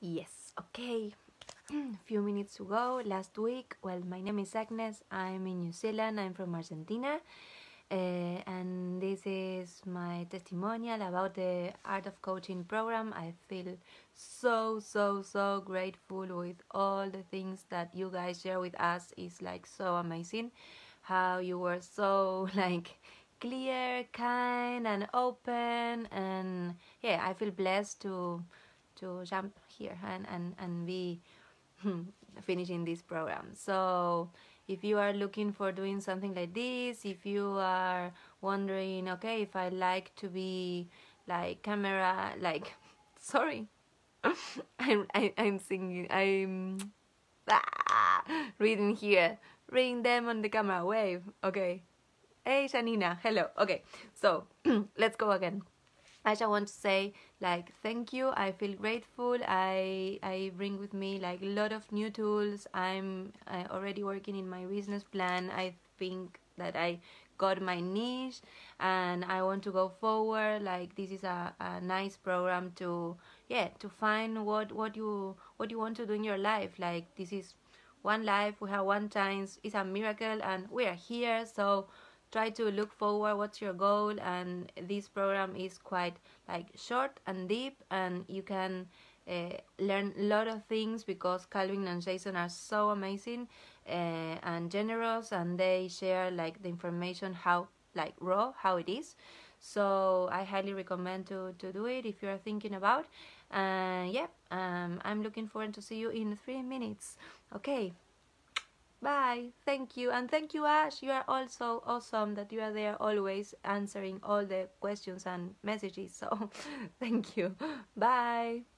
Yes, okay. Few minutes to go. Last week, well, my name is Agnes. I'm in New Zealand. I'm from Argentina. And this is my testimonial about the Art of Coaching program. I feel so grateful with all the things that you guys share with us. It's like so amazing how you were so like clear, kind, and open. And yeah, I feel blessed to jump here and be finishing this program. So if you are looking for doing something like this, if you are wondering, okay, if I like to be like camera, like, sorry, I'm singing, reading here, reading them on the camera, wave, okay. Hey, Janina, hello. Okay, so let's go again. I just want to say like thank you. I feel grateful. I bring with me like a lot of new tools. I'm already working in my business plan. I think that I got my niche and I want to go forward. Like this is a nice program to to find what you want to do in your life. Like this is one life, we have one chance. It's a miracle and we are here. So try to look forward what's your goal, and this program is quite like short and deep, and you can learn a lot of things because Calvin and Jason are so amazing and generous, and they share like the information how like raw how it is. So I highly recommend to do it if you're thinking about. I'm looking forward to see you in 3 minutes. Okay, bye. Thank you. And thank you, Ash. You are also awesome that you are there always answering all the questions and messages. So thank you. Bye.